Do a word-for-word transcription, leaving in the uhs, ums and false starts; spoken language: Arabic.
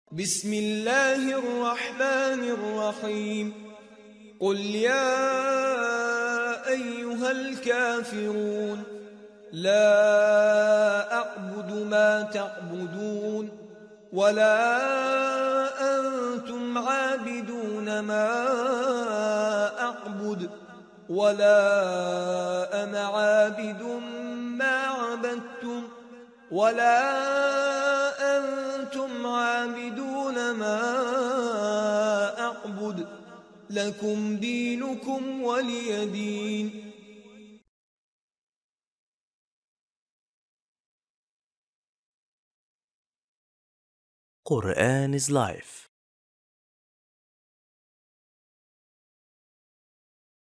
بسم الله الرحمن الرحيم قل يا أيها الكافرون لا أعبد ما تعبدون ولا أنتم عابدون ما أعبد ولا أنا عابد ما عبدتم ولا أنتم عابدون ما أعبد لكم دينكم ولي دين. Quran is life.